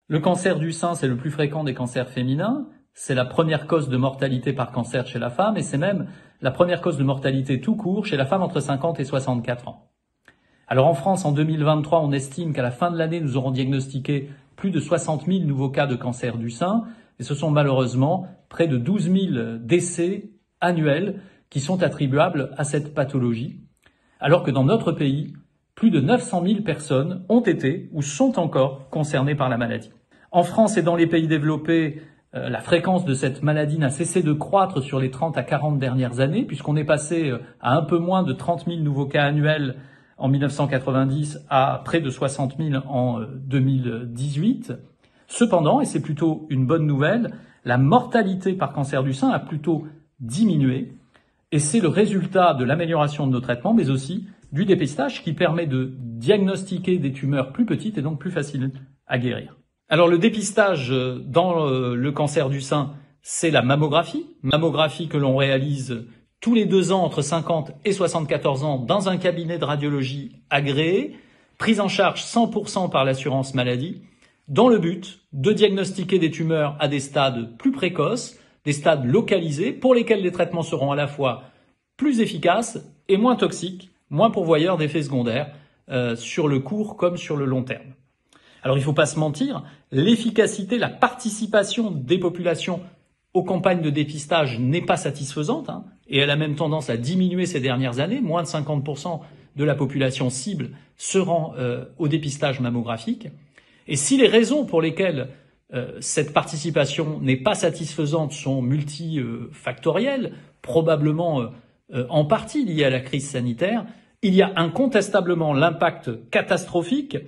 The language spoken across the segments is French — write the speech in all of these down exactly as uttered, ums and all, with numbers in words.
Le cancer du sein, c'est le plus fréquent des cancers féminins. C'est la première cause de mortalité par cancer chez la femme et c'est même la première cause de mortalité tout court chez la femme entre cinquante et soixante-quatre ans. Alors en France, en deux mille vingt-trois, on estime qu'à la fin de l'année, nous aurons diagnostiqué plus de soixante mille nouveaux cas de cancer du sein et ce sont malheureusement près de douze mille décès annuels qui sont attribuables à cette pathologie, alors que dans notre pays, plus de neuf cent mille personnes ont été ou sont encore concernées par la maladie. En France et dans les pays développés, euh, la fréquence de cette maladie n'a cessé de croître sur les trente à quarante dernières années, puisqu'on est passé à un peu moins de trente mille nouveaux cas annuels en mille neuf cent quatre-vingt-dix à près de soixante mille en deux mille dix-huit. Cependant, et c'est plutôt une bonne nouvelle, la mortalité par cancer du sein a plutôt diminué, et c'est le résultat de l'amélioration de nos traitements, mais aussi du dépistage qui permet de diagnostiquer des tumeurs plus petites et donc plus faciles à guérir. Alors le dépistage dans le cancer du sein, c'est la mammographie, mammographie que l'on réalise tous les deux ans entre cinquante et soixante-quatorze ans dans un cabinet de radiologie agréé, prise en charge cent pour cent par l'assurance maladie, dans le but de diagnostiquer des tumeurs à des stades plus précoces, des stades localisés pour lesquels les traitements seront à la fois plus efficaces et moins toxiques, moins pourvoyeurs d'effets secondaires euh, sur le court comme sur le long terme. Alors il ne faut pas se mentir, l'efficacité, la participation des populations aux campagnes de dépistage n'est pas satisfaisante hein, et elle a même tendance à diminuer ces dernières années. Moins de cinquante pour cent de la population cible se rend euh, au dépistage mammographique. Et si les raisons pour lesquelles euh, cette participation n'est pas satisfaisante sont multifactorielles, probablement euh, euh, en partie liées à la crise sanitaire, il y a incontestablement l'impact catastrophique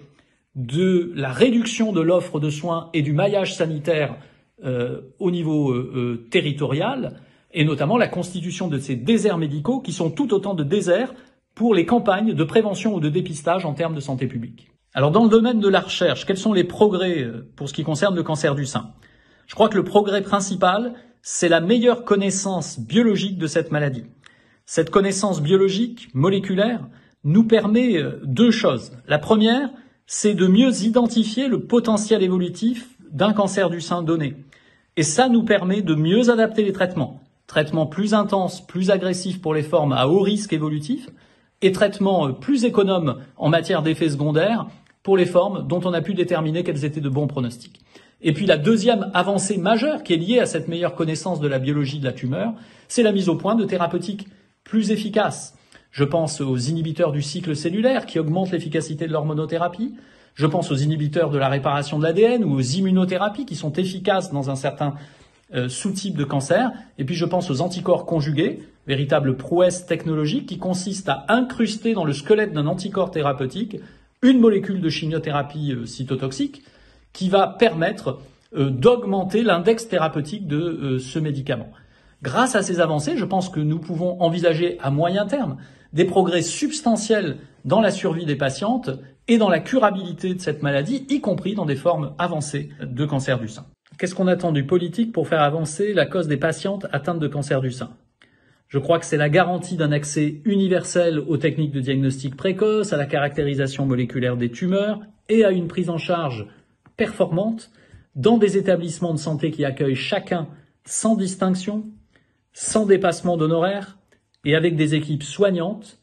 de la réduction de l'offre de soins et du maillage sanitaire euh, au niveau euh, euh, territorial, et notamment la constitution de ces déserts médicaux qui sont tout autant de déserts pour les campagnes de prévention ou de dépistage en termes de santé publique. Alors dans le domaine de la recherche, quels sont les progrès pour ce qui concerne le cancer du sein? Je crois que le progrès principal, c'est la meilleure connaissance biologique de cette maladie. Cette connaissance biologique, moléculaire, nous permet deux choses. La première, c'est de mieux identifier le potentiel évolutif d'un cancer du sein donné. Et ça nous permet de mieux adapter les traitements. Traitements plus intenses, plus agressifs pour les formes à haut risque évolutif et traitements plus économes en matière d'effets secondaires pour les formes dont on a pu déterminer qu'elles étaient de bons pronostics. Et puis la deuxième avancée majeure qui est liée à cette meilleure connaissance de la biologie de la tumeur, c'est la mise au point de thérapeutiques plus efficaces. Je pense aux inhibiteurs du cycle cellulaire qui augmentent l'efficacité de l'hormonothérapie. Je pense aux inhibiteurs de la réparation de l'A D N ou aux immunothérapies qui sont efficaces dans un certain euh, sous-type de cancer. Et puis je pense aux anticorps conjugués, véritable prouesse technologique qui consiste à incruster dans le squelette d'un anticorps thérapeutique une molécule de chimiothérapie euh, cytotoxique qui va permettre euh, d'augmenter l'index thérapeutique de euh, ce médicament. Grâce à ces avancées, je pense que nous pouvons envisager à moyen terme des progrès substantiels dans la survie des patientes et dans la curabilité de cette maladie, y compris dans des formes avancées de cancer du sein. Qu'est-ce qu'on attend du politique pour faire avancer la cause des patientes atteintes de cancer du sein? Je crois que c'est la garantie d'un accès universel aux techniques de diagnostic précoce, à la caractérisation moléculaire des tumeurs et à une prise en charge performante dans des établissements de santé qui accueillent chacun sans distinction, sans dépassement d'honoraires et avec des équipes soignantes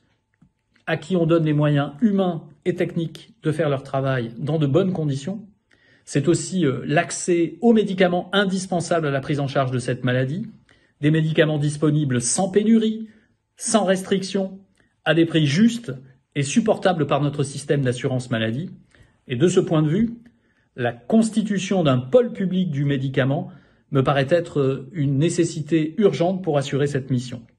à qui on donne les moyens humains et techniques de faire leur travail dans de bonnes conditions. C'est aussi euh, l'accès aux médicaments indispensables à la prise en charge de cette maladie, des médicaments disponibles sans pénurie, sans restriction, à des prix justes et supportables par notre système d'assurance maladie. Et de ce point de vue, la constitution d'un pôle public du médicament me paraît être une nécessité urgente pour assurer cette mission.